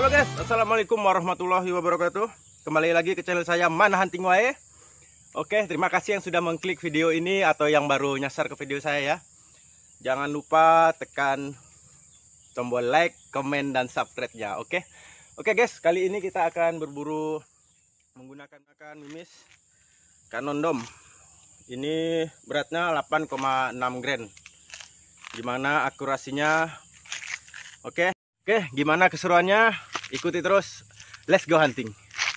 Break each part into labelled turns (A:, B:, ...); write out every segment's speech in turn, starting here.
A: Halo guys, assalamualaikum warahmatullahi wabarakatuh. Kembali lagi ke channel saya Man Hunting Wae. Oke, terima kasih yang sudah mengklik video ini atau yang baru nyasar ke video saya ya. Jangan lupa tekan tombol like, komen, dan subscribe-nya. Oke guys, kali ini kita akan berburu menggunakan mimis Canon Dom. Ini beratnya 8,6 gram. Gimana akurasinya? Oke, gimana keseruannya? Ikuti terus. Let's go hunting.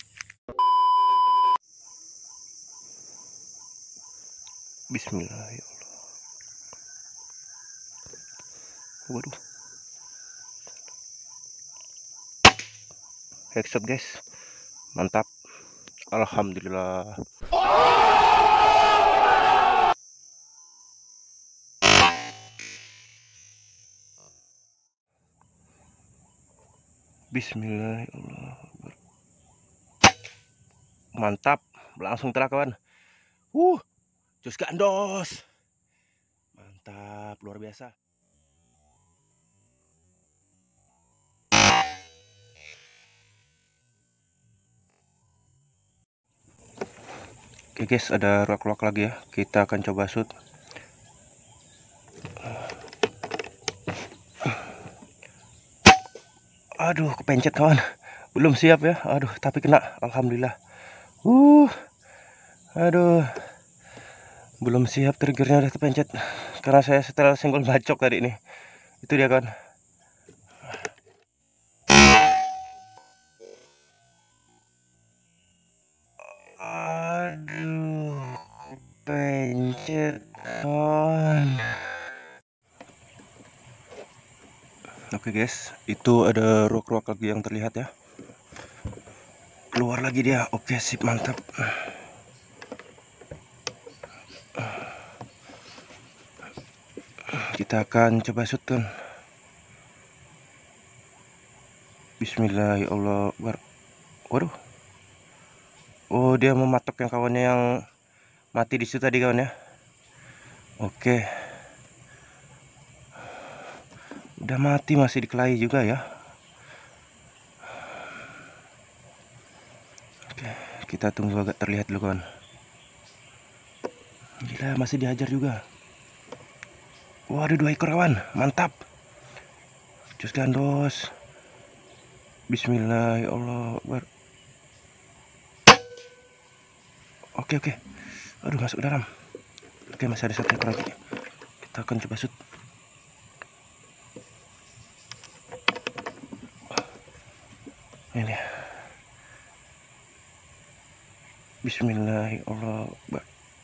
A: Bismillahirrahmanirrahim. Waduh. Headshot guys. Mantap. Alhamdulillah. Bismillahirrahmanirrahim. Mantap, langsung telak kawan. Jus gandos. Mantap, luar biasa. Oke guys, ada rock lagi ya. Kita akan coba shoot. Aduh, kepencet kawan. Belum siap ya. Aduh, tapi kena. Alhamdulillah. Aduh. Belum siap, triggernya udah kepencet. Karena saya setelah senggol bacok tadi ini. Itu dia kawan. Aduh, pencet kawan. Oke guys, itu ada rock lagi yang terlihat ya. Keluar lagi dia. Oke, sip, mantap. Kita akan coba shoot kan. Bismillahirrahmanirrahim. Waduh. Oh, dia mematok yang kawannya yang mati di situ tadi kawan ya. Oke. Udah mati masih dikelahi juga ya. Oke, kita tunggu agak terlihat dulu kawan. Gila, masih dihajar juga. Waduh, 2 ekor kawan, mantap. Jus gandos. Bismillahirrahmanirrahim. Oke. Aduh, masuk dalam. Oke, masih ada 1 ekor lagi. Kita akan coba shoot. Ini. Bismillahirrahmanirrahim.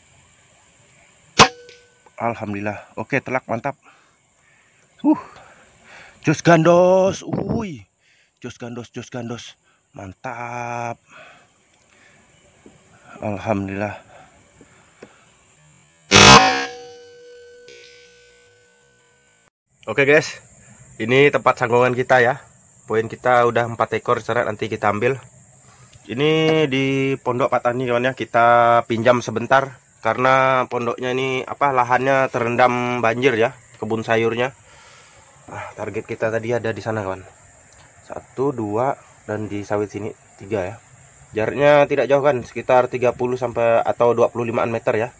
A: Alhamdulillah. Oke, telak, mantap. Jus gandos. Jus gandos. Mantap. Alhamdulillah. Oke guys, ini tempat sanggungan kita ya. Poin kita udah 4 ekor secara nanti kita ambil. Ini di pondok Pak Tani kawan ya. Kita pinjam sebentar karena pondoknya ini lahannya terendam banjir ya, kebun sayurnya. Target kita tadi ada di sana kawan. 1, 2 dan di sawit sini 3 ya. Jaraknya tidak jauh kan, sekitar 30 sampai atau 25 meter ya.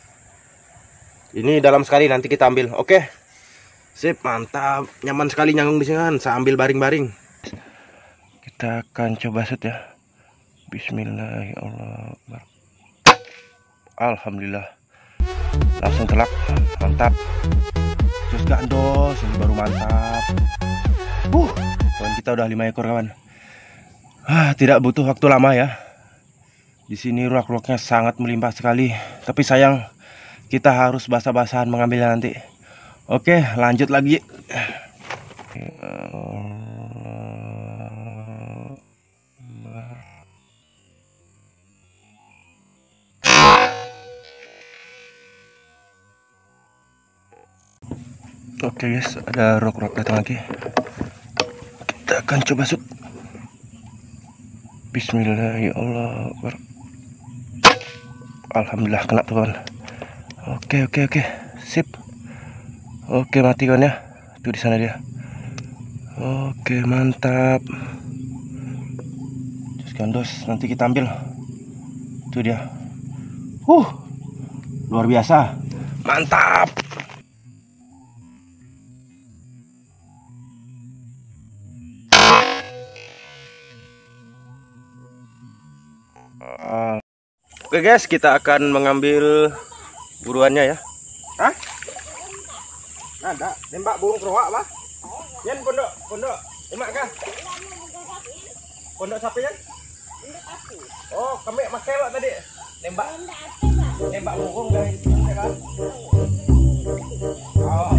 A: Ini dalam sekali nanti kita ambil. Oke. Sip, mantap. Nyaman sekali nyanggung di sini kan, saya ambil baring-baring. Kita akan coba shoot ya. Bismillahirrahmanirrahim. Alhamdulillah. Langsung telak. Mantap. Jus gandos ini baru mantap. Kawan kita udah 5 ekor kawan. Tidak butuh waktu lama ya. Di sini rock-rocknya sangat melimpah sekali. Tapi sayang kita harus basah-basahan mengambilnya nanti. Oke, lanjut lagi. Oke guys, ada rock datang lagi. Kita akan coba shoot. Bismillahirrahmanirrahim. Alhamdulillah kena tuh kawan. Oke, sip. Oke, mati kawan ya. Tuh di sana dia. Oke, mantap. Gandos, nanti kita ambil. Itu dia. Luar biasa. Mantap. Oke guys, kita akan mengambil buruannya ya. Hah? Ada nembak burung keroak apa? Yan pondok emak kah? Pondok siapa yan? Oh, kami makai lo tadi nembak burung dari sini kan? Oh.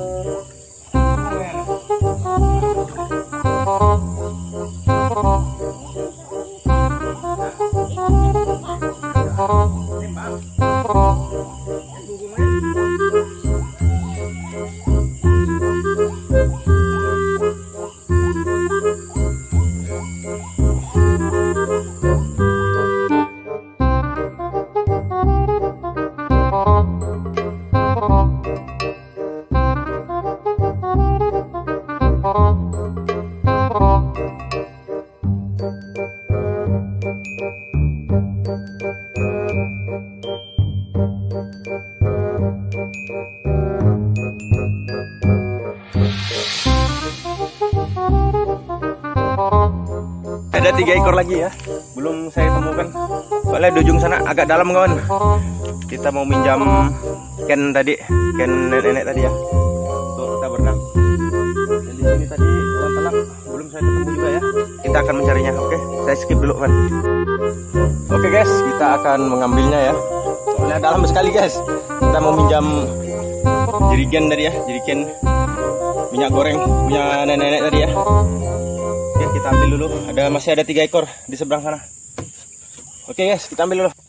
A: Ada 3 ekor lagi ya, belum saya temukan. Soalnya di ujung sana agak dalam kawan. Kita mau minjam ken tadi, ken nenek tadi ya, untuk kita berenang. Dan di sini tadi yang telak belum saya ketemu juga ya. Kita akan mencarinya. Oke, saya skip dulu kan. Oke guys, kita akan mengambilnya ya. Soalnya dalam sekali guys. Kita mau minjam jerigen tadi ya, jerigen minyak goreng punya nenek tadi ya. Oke, kita ambil dulu. Masih ada 3 ekor di seberang sana. Oke guys, kita ambil dulu.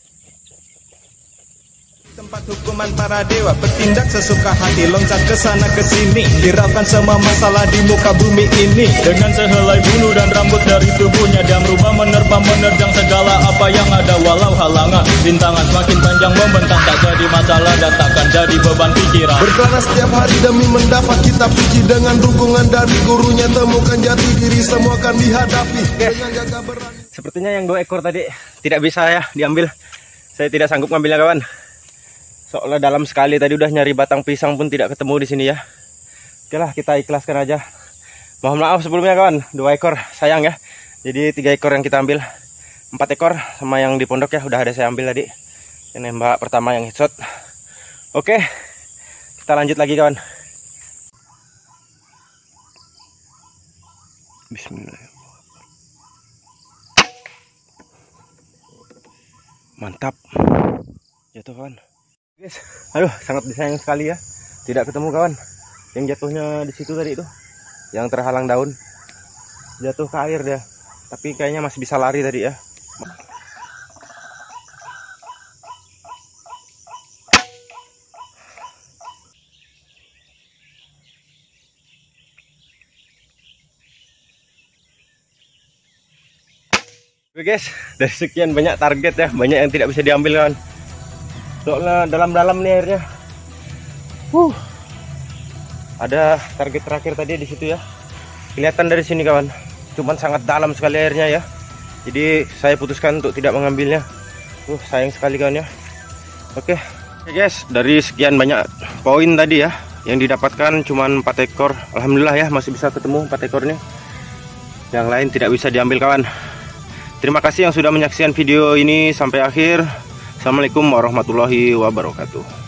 B: Tempat hukuman para dewa, bertindak sesuka hati, loncat ke sana ke sini, hiraukan semua masalah di muka bumi ini. Dengan sehelai bulu dan rambut dari tubuhnya, dia merubah menerbang menerjang segala apa yang ada. Walau halangan rintangan semakin panjang membentang, tak jadi masalah dan takkan jadi beban pikiran.
C: Berkelana setiap hari demi mendapat kitab suci, dengan dukungan dari gurunya temukan jati diri, semua akan dihadapi dengan gagah berani.
A: Sepertinya yang 2 ekor tadi tidak bisa ya diambil. Saya tidak sanggup ngambilnya kawan. Soalnya dalam sekali tadi udah nyari batang pisang pun tidak ketemu di sini ya. Oke lah, kita ikhlaskan aja. Mohon maaf sebelumnya kawan, 2 ekor sayang ya. Jadi 3 ekor yang kita ambil, 4 ekor sama yang di pondok ya udah ada saya ambil tadi. Ini nembak pertama yang headshot. Oke, kita lanjut lagi kawan. Bismillahirrahmanirrahim. Mantap. Jatuh kawan. Guys, aduh sangat disayang sekali ya. Tidak ketemu kawan. Yang jatuhnya di situ tadi itu, yang terhalang daun, jatuh ke air dia. Tapi kayaknya masih bisa lari tadi ya. Oke guys, dari sekian banyak target ya, banyak yang tidak bisa diambil kawan. Soalnya dalam-dalam nih airnya. Ada target terakhir tadi di situ ya. Kelihatan dari sini kawan. Cuman sangat dalam sekali airnya ya. Jadi saya putuskan untuk tidak mengambilnya. Sayang sekali kawan ya. Oke guys, dari sekian banyak poin tadi ya yang didapatkan cuman 4 ekor. Alhamdulillah ya masih bisa ketemu 4 ekornya. Yang lain tidak bisa diambil kawan. Terima kasih yang sudah menyaksikan video ini sampai akhir. Assalamualaikum warahmatullahi wabarakatuh.